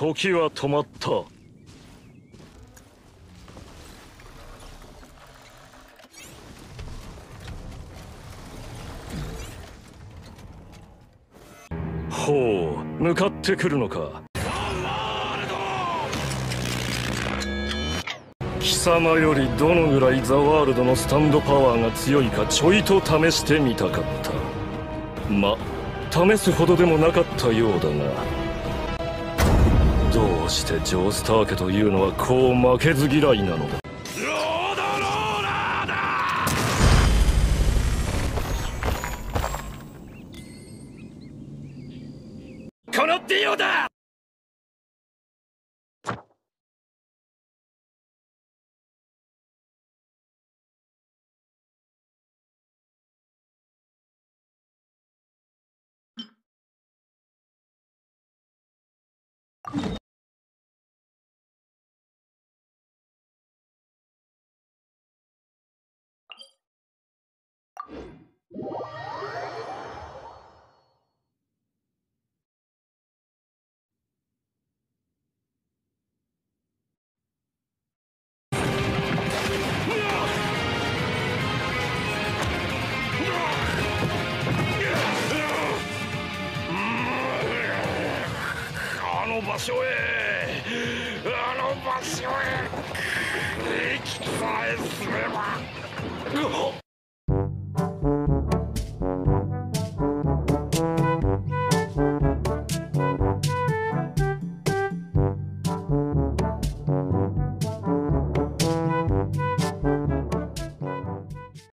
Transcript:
時は止まった。ほう、向かってくるのか。貴様よりどのぐらいザワールドのスタンドパワーが強いかちょいと試してみたかった。ま、試すほどでもなかったようだが、どうしてジョースター家というのはこう負けず嫌いなのだ。ロードローラーだ。このディオだ。あの場所へ、あの場所へ。